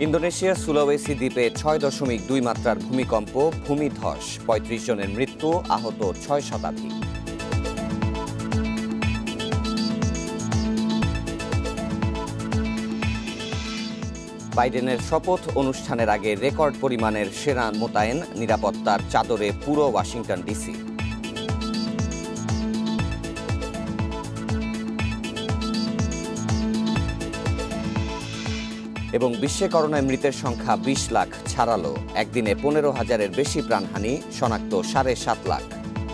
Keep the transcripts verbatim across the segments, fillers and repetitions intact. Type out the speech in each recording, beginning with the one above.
ইন্দোনেশিয়ার সুলাওয়েসি দ্বীপে ছয় দশমিক দুই মাত্রার ভূমিকম্প, ভূমিধস, পঁয়ত্রিশ জনের মৃত্যু, আহত ছয় শতাধিক। বাইডেনের শপথ অনুষ্ঠানের আগে রেকর্ড পরিমাণের সেনা মোতায়েন, নিরাপত্তার চাদরে পুরো ওয়াশিংটন ডিসি। এবং বিশ্বে করোনায় মৃতের সংখ্যা বিশ লাখ ছাড়ালো। একদিনে পনেরো হাজারের বেশি প্রাণহানি, শনাক্ত সাড়ে সাত লাখ।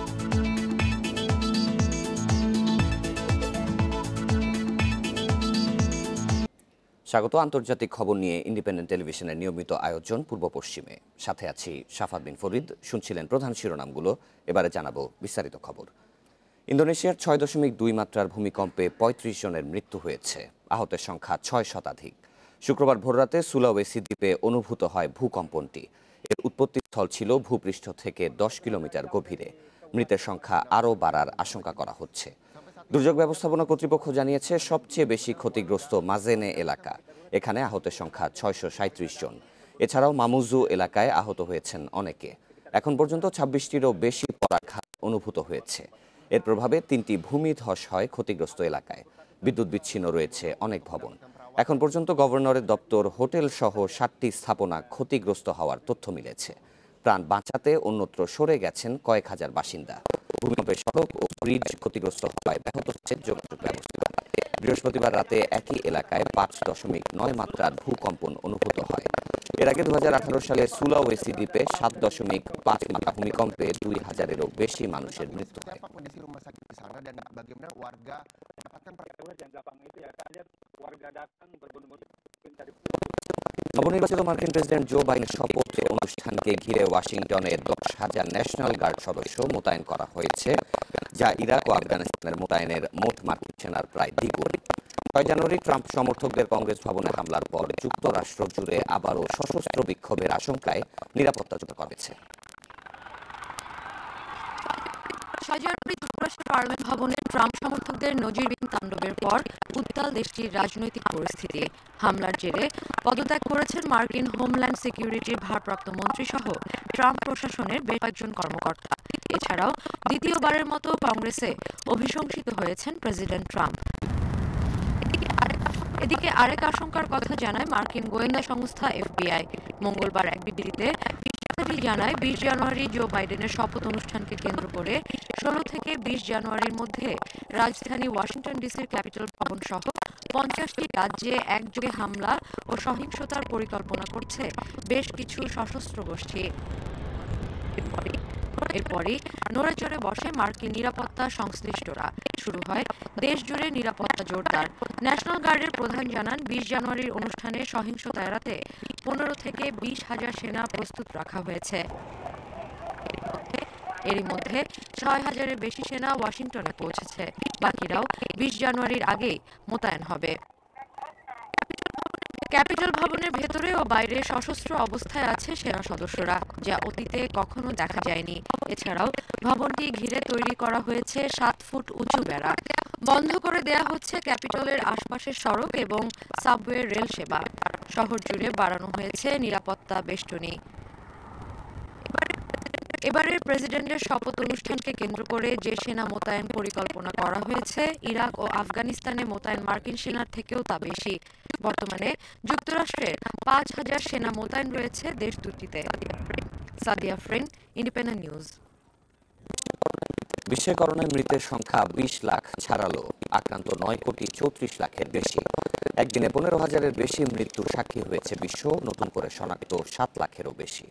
স্বাগত আন্তর্জাতিক খবর নিয়ে ইন্ডিপেন্ডেন্ট টেলিভিশনের নিয়মিত আয়োজন পূর্ব পশ্চিমে। সাথে আছি শাফাত বিন ফরিদ। শুনছিলেন প্রধান শিরোনামগুলো, এবারে জানাবো বিস্তারিত খবর। ইন্দোনেশিয়ার ছয় দশমিক দুই মাত্রার ভূমিকম্পে পঁয়ত্রিশ জনের মৃত্যু হয়েছে, আহতের সংখ্যা ছয় শতাধিক। শুক্রবার ভোররাতে সুলাওয়েসি দ্বীপে অনুভূত হয় ভূকম্পনটি। এর উৎপত্তিস্থল ছিল ভূপৃষ্ঠ থেকে দশ কিলোমিটার গভীরে। মৃতের সংখ্যা আরও বাড়ার আশঙ্কা করা হচ্ছে। দুর্যোগ ব্যবস্থাপনা কর্তৃপক্ষ জানিয়েছে সবচেয়ে বেশি ক্ষতিগ্রস্ত মাজেনে এলাকা। এখানে আহতের সংখ্যা ছয়শো সাঁত্রিশ জন। এছাড়াও মামুজু এলাকায় আহত হয়েছেন অনেকে। এখন পর্যন্ত ছাব্বিশটিরও বেশি পরাঘাত অনুভূত হয়েছে। এর প্রভাবে তিনটি ভূমিধস হয় ক্ষতিগ্রস্ত এলাকায়। বিদ্যুৎ বিচ্ছিন্ন রয়েছে অনেক ভবন। এখন পর্যন্ত গভর্নরের দপ্তর, হোটেল সহ ষাটটি স্থাপনা ক্ষতিগ্রস্ত হওয়ার তথ্য মিলেছে। প্রাণ বাঁচাতে অন্যত্র সরে গেছেন কয়েক হাজার বাসিন্দা। ভূমিকম্পে সড়ক ও ব্রিজ ক্ষতিগ্রস্ত হওয়ায় ব্যাহত হচ্ছে যোগাযোগ ব্যবস্থা। বৃহস্পতিবার রাতে একই এলাকায় পাঁচ দশমিক নয় মাত্রার ভূকম্পন অনুভূত হয়। এর আগে দু হাজার আঠারো সালে সুলাওয়েসি দ্বীপে সাত দশমিক পাঁচ মাত্রা ভূমিকম্পে দুই হাজারেরও বেশি মানুষের মৃত্যু হয়। নবনির্বাচিত মার্কিন প্রেসিডেন্ট জো বাইডেনের শপথ অনুষ্ঠানকে ঘিরে ওয়াশিংটনে দশ হাজার ন্যাশনাল গার্ড সদস্য মোতায়েন করা হয়েছে, যা ইরাক ও আফগানিস্তানের মোতায়েনের মোট মার্কিন সেনার প্রায় দ্বিগুণ। ছয় জানুয়ারি ট্রাম্প সমর্থকদের কংগ্রেস ভবনে হামলার পর যুক্তরাষ্ট্র জুড়ে আবারও সশস্ত্র বিক্ষোভের আশঙ্কায় নিরাপত্তা জোরদার করা হয়েছে। ছয় জানুয়ারি যুক্তরাষ্ট্রের পার্লামেন্ট ভবনে ট্রাম্প সমর্থকদের নজিরবিহীন তাণ্ডবের পর উত্তাল দেশটির রাজনৈতিক পরিস্থিতি। হামলার জেরে পদত্যাগ করেছেন মার্কিন হোমল্যান্ড সিকিউরিটির ভারপ্রাপ্ত মন্ত্রী সহ ট্রাম্প প্রশাসনের বেশ কয়েকজন কর্মকর্তা। এছাড়াও দ্বিতীয়বারের মতো কংগ্রেসে অভিশংসিত হয়েছেন প্রেসিডেন্ট ট্রাম্প। এদিকে আরেক আশঙ্কার কথা জানায় মার্কিন গোয়েন্দা সংস্থা এফবিআই। মঙ্গলবার এক বিবৃতিতে জানায় বিশ জানুয়ারি জো বাইডেনের শপথ অনুষ্ঠানকে কেন্দ্র করে ষোলো থেকে বিশ জানুয়ারির মধ্যে রাজধানী ওয়াশিংটন ডিসির ক্যাপিটল ভবন সহ পঞ্চাশটি রাজ্যে একযোগে হামলা ও সহিংসতার পরিকল্পনা করছে বেশ কিছু সশস্ত্র গোষ্ঠী। এরপরই নড়ে চড়ে বসে মার্কিন নিরাপত্তা সংশ্লিষ্টরা। শুরু হয় দেশ জুড়ে নিরাপত্তা জোরদার। ন্যাশনাল গার্ডের প্রধান জানান বিশ জানুয়ারির অনুষ্ঠানে সহিংসতা এড়াতে পনেরো থেকে বিশ হাজার সেনা প্রস্তুত রাখা হয়েছে। এরই মধ্যে ছয় হাজারের বেশি সেনা ওয়াশিংটনে পৌঁছেছে। বাকিরাও বিশ জানুয়ারির আগেই মোতায়েন হবে। ক্যাপিটল ভবনের ভেতরে ও বাইরে সশস্ত্র অবস্থায় আছে সেনা সদস্যরা, যা অতীতে কখনো দেখা যায়নি। এছাড়াও ভবনটি ঘিরে তৈরি করা হয়েছে সাত ফুট উঁচু বেড়া। বন্ধ করে দেয়া হচ্ছে ক্যাপিটলের আশপাশের সড়ক এবং সাবওয়ে রেল সেবা। শহর জুড়ে বাড়ানো হয়েছে নিরাপত্তা বেষ্টনী। এবারের প্রেসিডেন্টের শপথ অনুষ্ঠানকে কেন্দ্র করে যে সেনা মোতায়েন পরিকল্পনা করা হয়েছে, ইরাক ও আফগানিস্তানে মোতায়েন মার্কিন সেনার থেকেও তা বেশি। বর্তমানে যুক্তরাষ্ট্রের পাঁচ হাজার সেনা মোতায়েন রয়েছে দেশ দুটিতে। সাদিয়া ফ্রেন, ইন্ডিপেন্ডেন্ট নিউজ। বিশ্বে করোনায় মৃতের সংখ্যা বিশ লাখ ছাড়ালো। আক্রান্ত নয় কোটি চৌত্রিশ লাখের বেশি। একদিনে পনেরো হাজারের বেশি মৃত্যু সাক্ষী হয়েছে বিশ্ব। নতুন করে শনাক্ত সাত লাখেরও বেশি।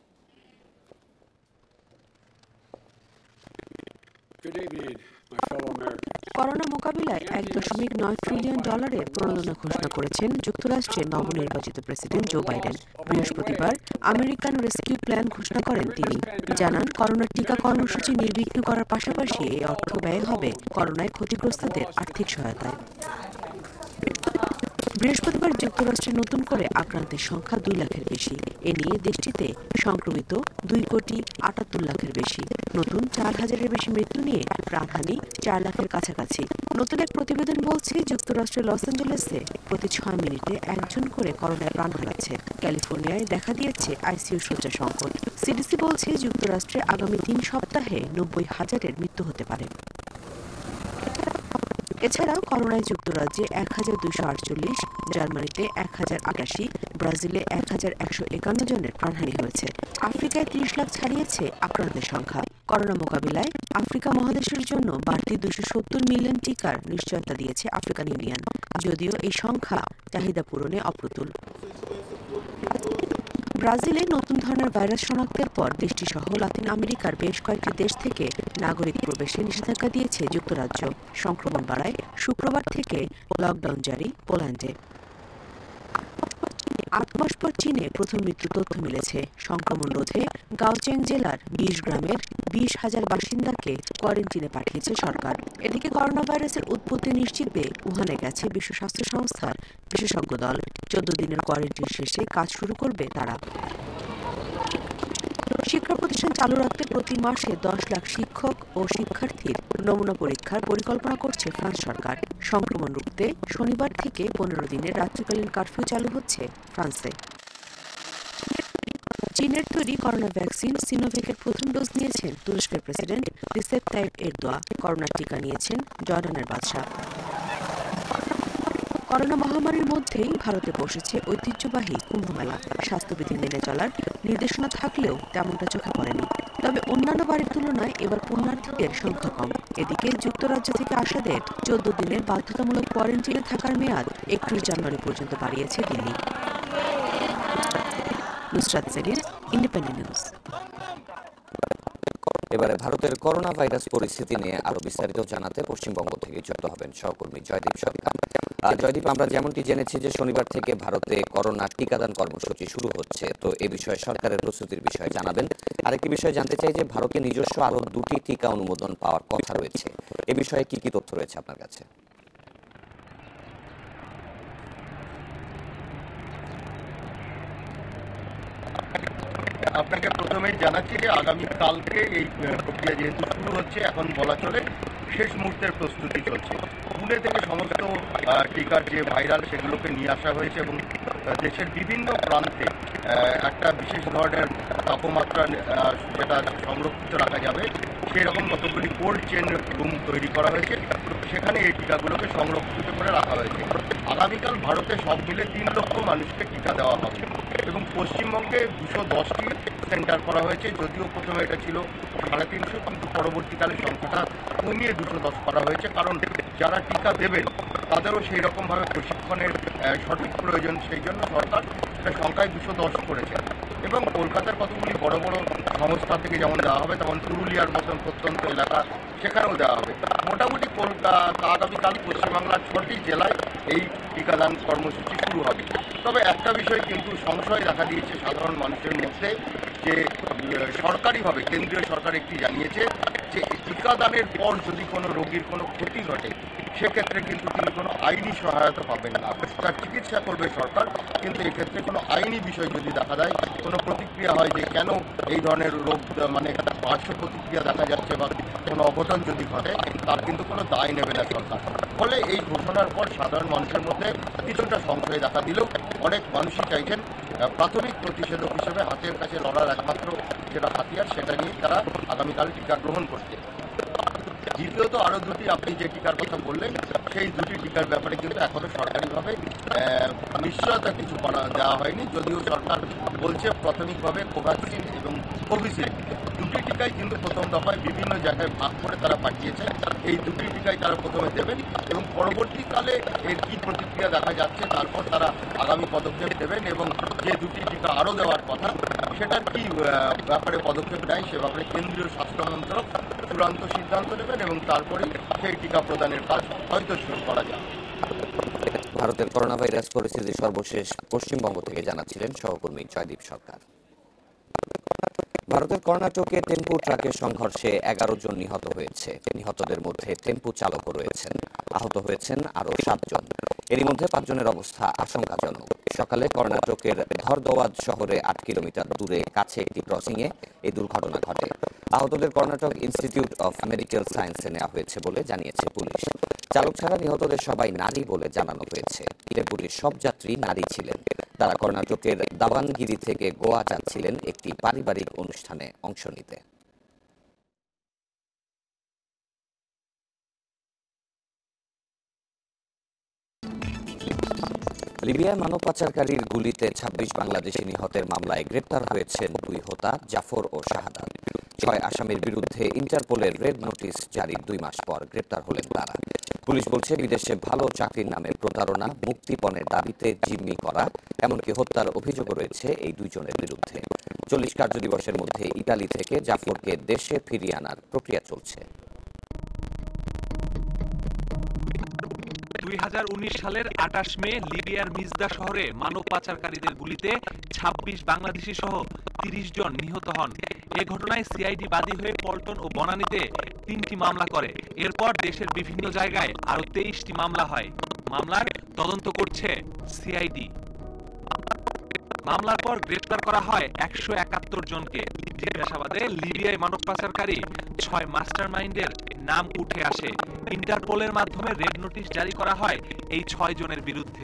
করোনা মোকাবিলায় এক দশমিক নয় ট্রিলিয়ন ডলারের প্রণোদনা ঘোষণা করেছেন যুক্তরাষ্ট্রের নবনির্বাচিত প্রেসিডেন্ট জো বাইডেন। বৃহস্পতিবার আমেরিকান রেস্কিউ প্ল্যান ঘোষণা করেন তিনি। জানান, করোনা টিকা কর্মসূচি নির্বিঘ্ন করার পাশাপাশি এই অর্থ ব্যয় হবে করোনায় ক্ষতিগ্রস্তদের আর্থিক সহায়তায়। বৃহস্পতিবার যুক্তরাষ্ট্রে নতুন করে আক্রান্তের সংখ্যা দুই লাখের বেশি। এ নিয়ে দেশটিতে সংক্রমিত দুই কোটি আটাত্তর লাখের বেশি। নতুন চার হাজারের বেশি মৃত্যু নিয়ে প্রাণহানি চার লাখের কাছাকাছি। নতুন এক প্রতিবেদন বলছে যুক্তরাষ্ট্রের লস অ্যাঞ্জেলেসে প্রতি ছয় মিনিটে একজন করে করোনায় প্রাণ হারাচ্ছে। ক্যালিফোর্নিয়ায় দেখা দিয়েছে আইসিইউ শয্যা সংকট। সিডিসি বলছে যুক্তরাষ্ট্রে আগামী তিন সপ্তাহে নব্বই হাজারের মৃত্যু হতে পারে। এছাড়াও করোনায় যুক্তরাজ্যে এক হাজার দুইশো আটচল্লিশ, জার্মানিতে এক হাজার আটাশি, ব্রাজিলে এক হাজার একশো একান্ন জনের প্রাণহানি হয়েছে। আফ্রিকায় ত্রিশ লাখ ছাড়িয়েছে আক্রান্তের সংখ্যা। করোনা মোকাবিলায় আফ্রিকা মহাদেশের জন্য বাড়তি দুশো সত্তর মিলিয়ন টিকার নিশ্চয়তা দিয়েছে আফ্রিকান ইউনিয়ন, যদিও এই সংখ্যা চাহিদা পূরণে অপ্রতুল। ব্রাজিলে নতুন ধরনের ভাইরাস শনাক্তের পর দেশটি সহ লাতিন আমেরিকার বেশ কয়েকটি দেশ থেকে নাগরিক প্রবেশে নিষেধাজ্ঞা দিয়েছে যুক্তরাজ্য। সংক্রমণ বাড়ায় শুক্রবার থেকে লকডাউন জারি পোল্যান্ডে। আট মাস পর চীনে প্রথম মৃত্যুর তথ্য মিলেছে। সংক্রমণ রোধে গাওচেং জেলার বিশ গ্রামের বিশ হাজার বাসিন্দাকে কোয়ারেন্টিনে পাঠিয়েছে সরকার। এদিকে করোনা ভাইরাসের উৎপত্তি নিশ্চিত পেয়ে উহানে গেছে বিশ্ব স্বাস্থ্য সংস্থার বিশেষজ্ঞ দল। চোদ্দ দিনের কোয়ারেন্টিন শেষে কাজ শুরু করবে তারা। শিক্ষা প্রতিষ্ঠান চালু রাখতে প্রতি মাসে দশ লাখ শিক্ষক ও শিক্ষার্থীর নমুনা পরীক্ষার পরিকল্পনা করছে ফ্রান্স সরকার। সংক্রমণ রুখতে শনিবার থেকে পনেরো দিনের রাত্রিকালীন কারফিউ চালু হচ্ছে ফ্রান্সে। চীনের তৈরি করোনা ভ্যাকসিন সিনোভ্যাকের প্রথম ডোজ নিয়েছেন তুরস্কের president Recep Tayyip Erdogan. Corona টিকা নিয়েছেন জর্ডানের বাদশা। করোনা মহামারীর মধ্যেই ভারতে বসেছে ঐতিহ্যবাহী কুম্ভমেলা। স্বাস্থ্যবিধি মেনে চলার নির্দেশনা থাকলেও তেমনটা চোখে পড়েনি। তবে অন্যান্য বারের তুলনায় এবার পুণ্যার্থীদের সংখ্যা কম। এদিকে যুক্তরাজ্য থেকে আসাদের চোদ্দ দিনের বাধ্যতামূলক কোয়ারেন্টিনে থাকার মেয়াদ একত্রিশ জানুয়ারি পর্যন্ত বাড়িয়েছে দিল্লি। Nusrat Serin, Independent News. এবারে ভারতের করোনা ভাইরাস পরিস্থিতি নিয়ে আরো বিস্তারিত জানাতে পশ্চিমবঙ্গ থেকে যুক্ত হবেন সহকর্মী জয়দীপ সরকার। জয়দীপ, আমরা যেমনটি জেনেছি যে শনিবার থেকে ভারতে করোনা টিকাদান কর্মসূচি শুরু হচ্ছে, তো এ বিষয়ে সরকারের প্রস্তুতির বিষয়ে জানাবেন। আরেকটি বিষয় জানতে চাই যে ভারতে নিজস্ব আরো দুটি টিকা অনুমোদন পাওয়ার কথা রয়েছে, এ বিষয়ে কি কি তথ্য রয়েছে আপনার কাছে? আপনাকে প্রথমেই জানাচ্ছি যে আগামীকালকে এই প্রক্রিয়া যেহেতু শুরু হচ্ছে, এখন বলা চলে শেষ মুহূর্তের প্রস্তুতি চলছে। পুনে থেকে সমস্ত টিকার যে ভাইরাল সেগুলোকে নিয়ে আসা হয়েছে এবং দেশের বিভিন্ন প্রান্তে একটা বিশেষ ধরনের তাপমাত্রা যেটা সংরক্ষিত রাখা যাবে সেই রকম কতগুলি কোল্ড চেন রুম তৈরি করা হয়েছে, সেখানে এই টিকাগুলোকে সংরক্ষিত করে রাখা হয়েছে। আগামীকাল ভারতে সব মিলে তিন লক্ষ মানুষকে টিকা দেওয়া হবে এবং পশ্চিমবঙ্গে দুশো দশটি সেন্টার করা হয়েছে। যদিও প্রথমে এটা ছিল সাড়ে তিনশো, কিন্তু পরবর্তীকালে সংখ্যাটা কমিয়ে দুশো দশ করা হয়েছে, কারণ যারা টিকা দেবেন তাদেরও সেই রকমভাবে প্রশিক্ষণের সঠিক প্রয়োজন, সেই জন্য সরকার এটা সংখ্যায় দুশো দশ করেছে। এবং কলকাতার কতগুলি বড় বড় সংস্থা থেকে যেমন দেওয়া হবে, তেমন পুরুলিয়ার মতন প্রত্যন্ত এলাকা সেখানেও দেওয়া হবে। মোটামুটি কলকাতা আগামীকাল পশ্চিমবাংলার ছটি জেলায় এই টিকাদান কর্মসূচি শুরু হবে। তবে একটা বিষয় কিন্তু সংশয় দেখা দিয়েছে সাধারণ মানুষের মধ্যে, যে সরকারিভাবে কেন্দ্রীয় সরকার একটি জানিয়েছে যে টিকাদানের পর যদি কোনো রোগীর কোনো ক্ষতি ঘটে সেক্ষেত্রে কিন্তু তিনি কোনো আইনি সহায়তা পাবেন না। তার চিকিৎসা করবে সরকার, কিন্তু এক্ষেত্রে কোনো আইনি বিষয় যদি দেখা দেয়, কোনো প্রতিক্রিয়া হয় যে কেন এই ধরনের রোগ মানে পার্শ্ব প্রতিক্রিয়া দেখা যাচ্ছে বা কোনো অঘটন যদি ঘটে, তার কিন্তু কোনো দায় নেবে না সরকার। ফলে এই ঘোষণার পর সাধারণ মানুষের মধ্যে কিছুটা সংশয় দেখা দিলেও অনেক মানুষই চাইছেন প্রাথমিক প্রতিষেধক হিসেবে হাতের কাছে লড়ার একমাত্র যেটা হাতিয়ার সেটা নিয়ে তারা আগামীকাল টিকা গ্রহণ করতে। দ্বিতীয়ত আরও দুটি আপনি যে টিকার কথা বললেন, সেই দুটি টিকার ব্যাপারে কিন্তু এখনো সরকারিভাবে নিশ্চয়তা কিছু করা দেওয়া হয়নি। যদিও সরকার বলছে প্রাথমিকভাবে কোভ্যাক্সিন এবং কোভিশিল্ড দুটি টিকাই কিন্তু প্রথম দফায় বিভিন্ন জায়গায় ভাগ করে তারা পাঠিয়েছে। এই দুটি টিকাই তারা প্রথমে দেবেন এবং পরবর্তীকালে এর কী প্রতিক্রিয়া দেখা যাচ্ছে তারপর তারা আগামী পদক্ষেপ দেবেন এবং যে দুটি টিকা আরও দেওয়ার কথা সেটার কী ব্যাপারে পদক্ষেপ নেয় সে ব্যাপারে কেন্দ্রীয় স্বাস্থ্য মন্ত্রক চূড়ান্ত সিদ্ধান্ত নেবেন এবং তারপরেই সেই টিকা প্রদানের কাজ হয়তো শুরু করা যাবে। ভারতের করোনা ভাইরাস পরিস্থিতি সর্বশেষ পশ্চিমবঙ্গ থেকে জানাচ্ছিলেন সহকর্মী জয়দীপ সরকার। ভারতের কর্ণাটকে টেম্পু ট্রাকের সংঘর্ষে এগারো জন নিহত হয়েছে। নিহতদের মধ্যে টেম্পু চালকও রয়েছেন। আহত হয়েছেন আরও সাতজন। এরই মধ্যে পাঁচজনের অবস্থা আশঙ্কাজনক। সকালে কর্ণাটকের ধরদওয়াদ শহরে আট কিলোমিটার দূরে কাছে একটি ক্রসিংয়ে এই দুর্ঘটনা ঘটে। আহতদের কর্ণাটক ইনস্টিটিউট অফ মেডিকেল সায়েন্সে নেওয়া হয়েছে বলে জানিয়েছে পুলিশ। চালক ছাড়া নিহতদের সবাই নারী বলে জানানো হয়েছে। টেম্পুটির সব যাত্রী নারী ছিলেন। তারা কর্ণাটকের দাবানগিরি থেকে গোয়া যাচ্ছিলেন একটি পারিবারিক অনুষ্ঠানে অংশ নিতে। লিবিয়ায় মানব পাচারকারীর গুলিতে ছাব্বিশ বাংলাদেশি নিহতের মামলায় গ্রেপ্তার হয়েছেন দুই হোতা জাফর ও শাহাদাত। ছয় আসামির বিরুদ্ধে ইন্টারপোলের রেড নোটিশ জারির দুই মাস পর গ্রেপ্তার হলেন তারা। পুলিশ বলছে বিদেশে ভালো চাকরির নামে প্রতারণা, মুক্তিপণের দাবিতে জিম্মি করা, এমনকি হত্যার অভিযোগও রয়েছে এই দুইজনের বিরুদ্ধে। চল্লিশ কার্যদিবসের মধ্যে ইতালি থেকে জাফরকে দেশে ফিরিয়ে আনার প্রক্রিয়া চলছে। দুই হাজার উনিশ সালের আটাশ মে লিবিয়ার মিজদা শহরে মানব পাচারকারীদের গুলিতে ছাব্বিশ বাংলাদেশি সহ তিরিশ জন নিহত হন। এ ঘটনায় সিআইডি বাদী হয়ে পল্টন ও বনানীতে তিনটি মামলা করে। এরপর দেশের বিভিন্ন জায়গায় আরো তেইশটি মামলা হয়। মামলার তদন্ত করছে সিআইডি। মামলার পর গ্রেফতার করা হয় একশো একাত্তর জনকে। জিজ্ঞাসাবাদে লিবিয়ায় মানব পাচারকারী ছয় মাস্টারমাইন্ডের নাম উঠে আসে। ইন্টারপোলের মাধ্যমে রেড নোটিশ জারি করা হয় এই ছয় জনের বিরুদ্ধে।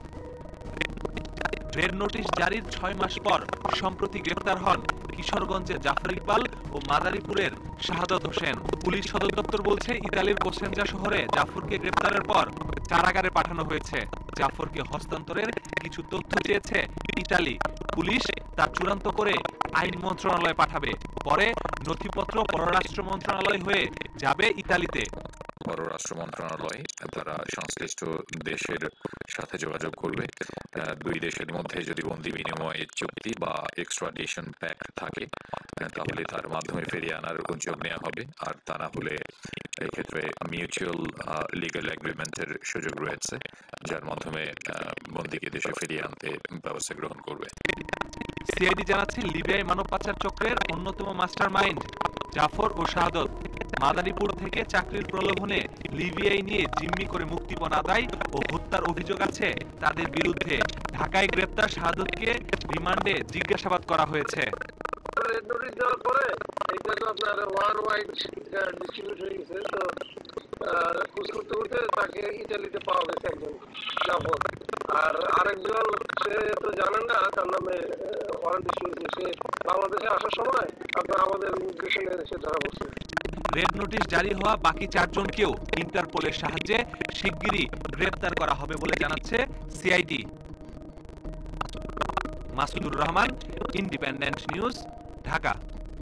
রেড নোটিশ জারির ছয় মাস পর সম্প্রতি গ্রেফতার হন কিশোরগঞ্জের জাফর ইকবাল ও মাদারীপুরের শাহাদত হোসেন। পুলিশ সদর দপ্তর বলছে ইতালির কোসেনজা শহরে জাফরকে গ্রেফতারের পর কারাগারে পাঠানো হয়েছে। জাফরকে হস্তান্তরের কিছু তথ্য চেয়েছে ইতালি। পুলিশ তা চূড়ান্ত করে আইন মন্ত্রণালয়ে পাঠাবে। পরে নথিপত্র পররাষ্ট্র মন্ত্রণালয় হয়ে যাবে ইতালিতে। পররাষ্ট্র মন্ত্রণালয় তারা সংশ্লিষ্ট দেশের সাথে যোগাযোগ করবে। দুই দেশের মধ্যে যদি বন্দি বিনিময় চুক্তি বা এক্সট্রাডিশন প্যাক্ট থাকে তাহলে তার মাধ্যমে ফিরিয়ে আনার উদ্যোগ নেওয়া হবে। আর তা না হলে এক্ষেত্রে মিউচুয়াল লিগ্যাল এগ্রিমেন্টের সুযোগ রয়েছে, যার মাধ্যমে বন্দিকে দেশে ফিরিয়ে আনতে ব্যবস্থা গ্রহণ করবে। সিআইডি জানাচ্ছে লিবিয়ায় মানব পাচার চক্রের অন্যতম মাস্টারমাইন্ড জাফর ও শাহাদত মাদারীপুর থেকে চাকরির প্রলোভনে লিবিয়ায় নিয়ে জিম্মি করে মুক্তিপণ আদায় ও হত্যার অভিযোগ আছে তাদের বিরুদ্ধে। ঢাকায় গ্রেপ্তার শাহাদতকে রিমান্ডে জিজ্ঞাসাবাদ করা হয়েছে। রেড নোটিশ দেওয়ার পরে এটা তো আপনার ওয়ার্ল্ড ওয়াইড ডিস্ট্রিবিউট হয়ে গেছে। তো খোঁজ করতে করতে তাকে ইতালিতে পাওয়া গেছে একজন জাফর। আর আরেকজন সে তো জানেন না, তার নামে ওয়ারেন্ট ইস্যু হয়েছে। সে বাংলাদেশে আসার সময় আপনার আমাদের ইমিগ্রেশনে এসে ধরা পড়ছে। রেড নোটিশ জারি হওয়া বাকি চারজনকেও ইন্টারপোলের সাহায্যে শিগগিরই গ্রেপ্তার করা হবে বলে জানাচ্ছে CID. Masudur Rahman, Independent News, Dhaka.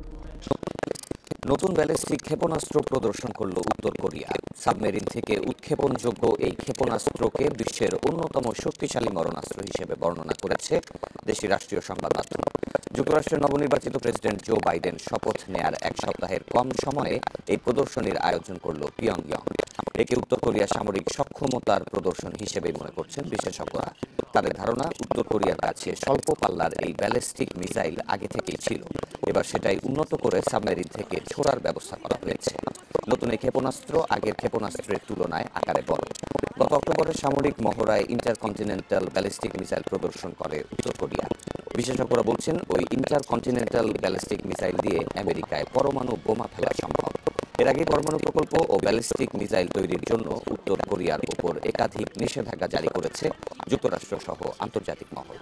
নতুন ব্যালিস্টিক ক্ষেপণাস্ত্র প্রদর্শন করল উত্তর কোরিয়া। সাবমেরিন থেকে উৎক্ষেপণযোগ্য এই ক্ষেপণাস্ত্রকে বিশ্বের অন্যতম শক্তিশালী মরণাস্ত্র হিসেবে বর্ণনা করেছে দেশটির রাষ্ট্রীয় সংবাদ মাধ্যম। যুক্তরাষ্ট্রের নবনির্বাচিত প্রেসিডেন্ট জো বাইডেন শপথ নেয়ার এক সপ্তাহের কম সময়ে এই প্রদর্শনীর আয়োজন করল পিয়ংইয়ং। একে উত্তর কোরিয়ার সামরিক সক্ষমতার প্রদর্শন হিসেবে মনে করছেন বিশেষজ্ঞরা। তাদের ধারণা, উত্তর কোরিয়ার কাছে স্বল্প পাল্লার এই ব্যালিস্টিক মিসাইল আগে থেকেই ছিল। এবার সেটাই উন্নত করে সাবমেরিন থেকে ছোড়ার ব্যবস্থা করা হয়েছে। নতুন এই ক্ষেপণাস্ত্র আগের ক্ষেপণাস্ত্রের তুলনায় আকারে বড়। গত অক্টোবরে সামরিক মহড়ায় ইন্টারকন্টিনেন্টাল ব্যালিস্টিক মিসাইল প্রদর্শন করে উত্তর কোরিয়া। বিশেষজ্ঞরা বলছেন ওই ইন্টারকন্টিনেন্টাল ব্যালিস্টিক মিসাইল দিয়ে আমেরিকায় পরমাণু বোমা ফেলা সম্ভব। এর আগে পরমাণু প্রকল্প ও ব্যালিস্টিক মিসাইল তৈরির জন্য উত্তর কোরিয়ার উপর একাধিক নিষেধাজ্ঞা জারি করেছে যুক্তরাষ্ট্র সহ আন্তর্জাতিক মহল।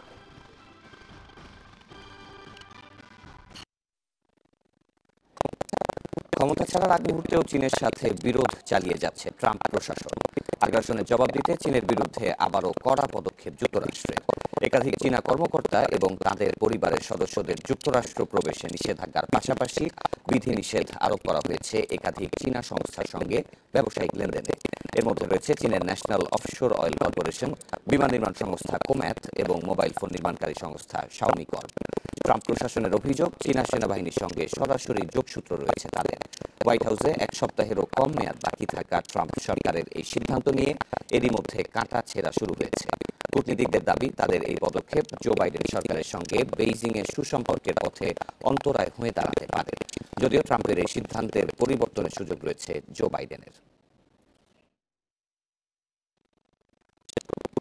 ক্ষমতা ছাড়ার আগ মুহূর্তেও চীনের সাথে বিরোধ চালিয়ে যাচ্ছে ট্রাম্প প্রশাসন। আগ্রাসনের জবাব দিতে চীনের বিরুদ্ধে আবারও কড়া পদক্ষেপ যুক্তরাষ্ট্রের। একাধিক চীনা কর্মকর্তা এবং তাদের পরিবারের সদস্যদের যুক্তরাষ্ট্র প্রবেশে নিষেধাজ্ঞার পাশাপাশি বিধিনিষেধ আরোপ করা হয়েছে একাধিক চীনা সংস্থার সঙ্গে ব্যবসায়িক লেনদেনে। এর মধ্যে রয়েছে চীনের ন্যাশনাল অফশোর অয়েল কর্পোরেশন, বিমান নির্মাণ সংস্থা কোম্যাথ এবং মোবাইল ফোন নির্মাণকারী সংস্থা শাওমি কর্প। ট্রাম্প প্রশাসনের অভিযোগ, চীনা সেনাবাহিনীর সঙ্গে সরাসরি যোগসূত্র রয়েছে তাদের। হোয়াইট হাউসে এক সপ্তাহেরও কম মেয়াদ বাকি থাকা ট্রাম্প সরকারের এই সিদ্ধান্ত নিয়ে এরই মধ্যে কাঁটা ছেঁড়া শুরু হয়েছে। কূটনীতিকদের দাবি, তাদের এই পদক্ষেপ জো বাইডেন সরকারের সঙ্গে বেইজিং এর সুসম্পর্কের পথে অন্তরায় হয়ে দাঁড়াতে পারে। যদিও ট্রাম্পের এই সিদ্ধান্তের পরিবর্তনের সুযোগ রয়েছে জো বাইডেনের।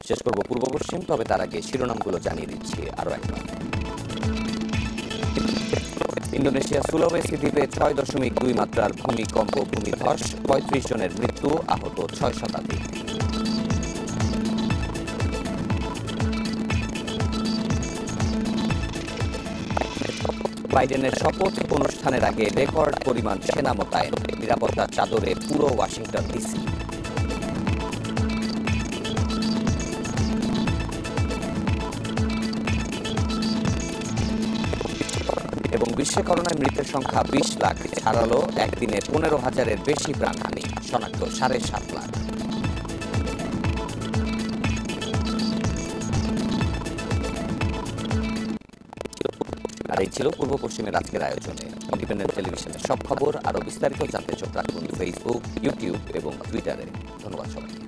শেষ করব পূর্ব পশ্চিম, তবে তার আগে শিরোনামগুলো জানিয়ে দিচ্ছি আরও একবার। ইন্দোনেশিয়া সুলাওয়েসি দ্বীপে ছয় দশমিক দুই মাত্রার ভূমিকম্প ভূমিধস, পঁয়ত্রিশ জনের মৃত্যু, আহত ছয় শতাধিক। বাইডেনের শপথ অনুষ্ঠানের আগে রেকর্ড পরিমাণ সেনা মোতায়েন, নিরাপত্তার চাদরে পুরো ওয়াশিংটন ডিসি। এবং বিশ্বে করোনায় মৃতের সংখ্যা বিশ লাখ ছাড়ালো, একদিনে পনেরো হাজারের বেশি প্রাণহানি, শনাক্ত সাড়ে সাত লাখ। আর এই ছিল পূর্ব পশ্চিমের আজকের আয়োজনে। ইন্ডিপেন্ডেন্ট টেলিভিশনের সব খবর আরও বিস্তারিত জানতে চোখ রাখুন ফেসবুক, ইউটিউব এবং টুইটারে। ধন্যবাদ সবাইকে।